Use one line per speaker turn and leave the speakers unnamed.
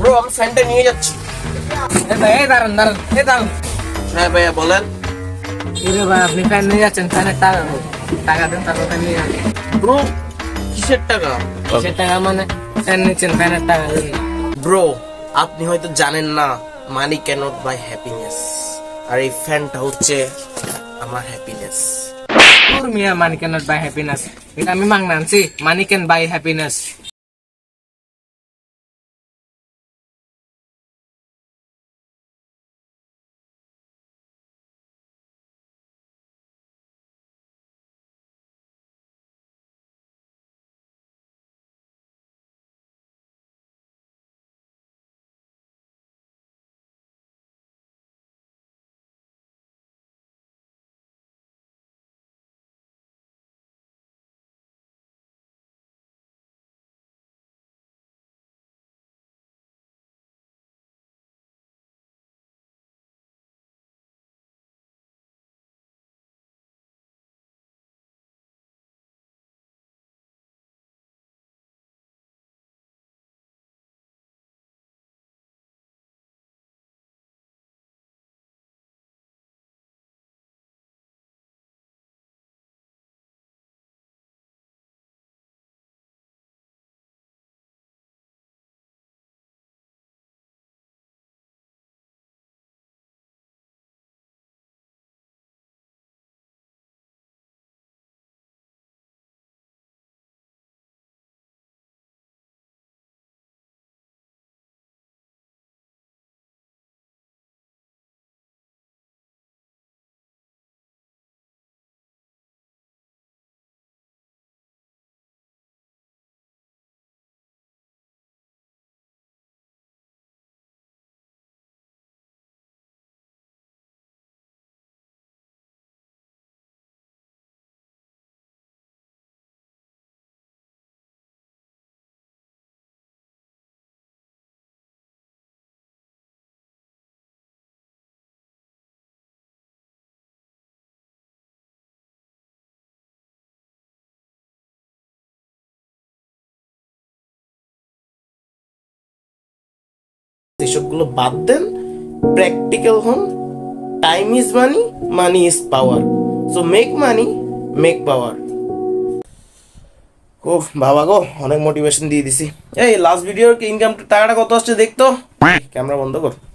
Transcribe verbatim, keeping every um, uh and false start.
Bro আমি ফ্যানটা নিয়ে যাচ্ছি।
এই দাঁড়ান দাঁড়ান এই দাঁড়ান।
হ্যাঁ ভাইয়া বলেন।
এরে ভাই আপনি ফ্যান নিয়ে যাচ্ছেন, ফ্যানের টাকা টাকা দেন তারপর ফ্যান নিয়ে যান।
ব্রো কিসের টাকা?
কিসের টাকা মানে? ফ্যান নিচ্ছেন, ফ্যানের টাকা দেন।
ব্রো আপনি হয়তো জানেন না মানি ক্যানট বাই হ্যাপিনেস, আর এই ফ্যানটা হচ্ছে আমার হ্যাপিনেস।
তোর মিয়া money can not buy happiness, এটা আমি মাংনা আনছি। Money can buy happiness.
এসবগুলো বাদ দেন, প্র্যাকটিক্যাল হন। Time is money, money is power. So make money, make power. ও বাবা গো, অনেক মোটিভেশন দিয়ে দিছি। এই লাস্ট ভিডিওর ইনকাম টাকাটা কত আসছে দেখতো। ক্যামেরা বন্ধ কর।